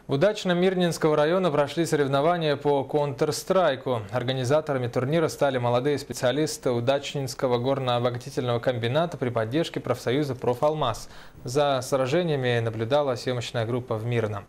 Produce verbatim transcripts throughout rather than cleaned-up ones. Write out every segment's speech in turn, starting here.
Удачно Мирнинского района прошли соревнования по Counter-Strike. Организаторами турнира стали молодые специалисты Удачнинского горно-обогатительного комбината при поддержке профсоюза «Профалмаз». За сражениями наблюдала съемочная группа в Мирном.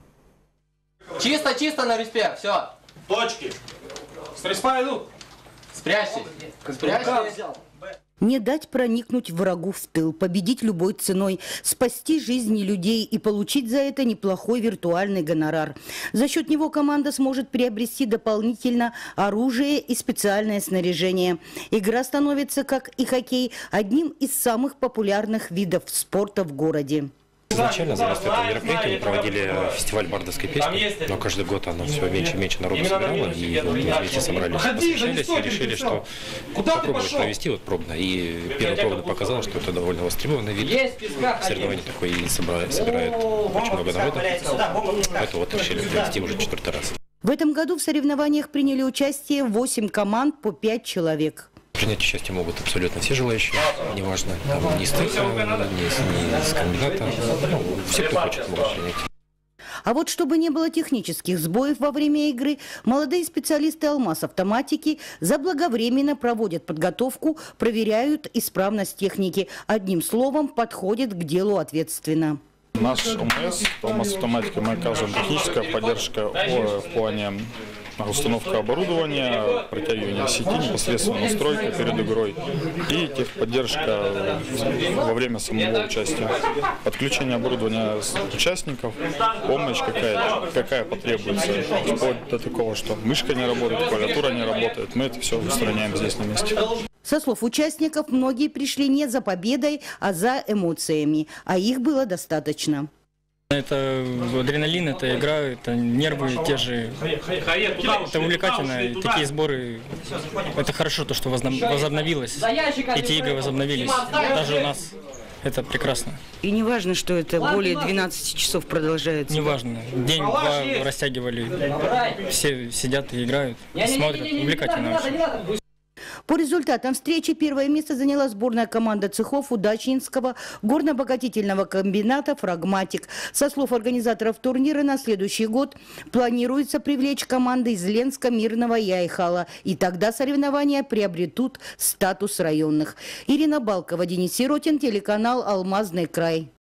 Чисто, чисто на респе, все. Точки. С респа идут. Спрячьте. Спрячьте. Не дать проникнуть врагу в тыл, победить любой ценой, спасти жизни людей и получить за это неплохой виртуальный гонорар. За счет него команда сможет приобрести дополнительно оружие и специальное снаряжение. Игра становится, как и хоккей, одним из самых популярных видов спорта в городе. Изначально за это мероприятие мы проводили фестиваль бардовской песни, но каждый год оно все меньше и меньше народу собирало, и вот мы вместе собрались, посвящались и решили, что попробовать провести вот пробно. И первый пробно показал, что это довольно востребованный вид соревнований такой, и собирает, собирает очень много народу. Поэтому вот решили провести уже четвертый раз. В этом году в соревнованиях приняли участие восемь команд по пять человек. Принять участие могут абсолютно все желающие, неважно, там, ни с цеха, ни, ни с комбината, ну, все, кто хочет, могут принять. А вот чтобы не было технических сбоев во время игры, молодые специалисты «Алмаз Автоматики» заблаговременно проводят подготовку, проверяют исправность техники. Одним словом, подходят к делу ответственно. Наш ОМС, «Алмаз Автоматики», мы оказываем техническая поддержка в плане установка оборудования, протягивание сети, непосредственно настройка перед игрой и техподдержка во время самого участия. Подключение оборудования участников, помощь какая, какая потребуется, вплоть до такого, что мышка не работает, клавиатура не работает. Мы это все устраняем здесь на месте. Со слов участников, многие пришли не за победой, а за эмоциями, а их было достаточно. Это адреналин, это игра, это нервы те же. Это увлекательно. И такие сборы, это хорошо, то, что возобновилось. Эти игры возобновились. Даже у нас это прекрасно. И не важно, что это более двенадцати часов продолжается. Не важно. День-два растягивали. Все сидят и играют, смотрят. Увлекательно очень. По результатам встречи первое место заняла сборная команда цехов Удачнинского горно-обогатительного комбината «Фрагматик». Со слов организаторов турнира, на следующий год планируется привлечь команды из Ленска, Мирного и Айхала. И тогда соревнования приобретут статус районных. Ирина Балкова, Денис Сиротин, телеканал «Алмазный край».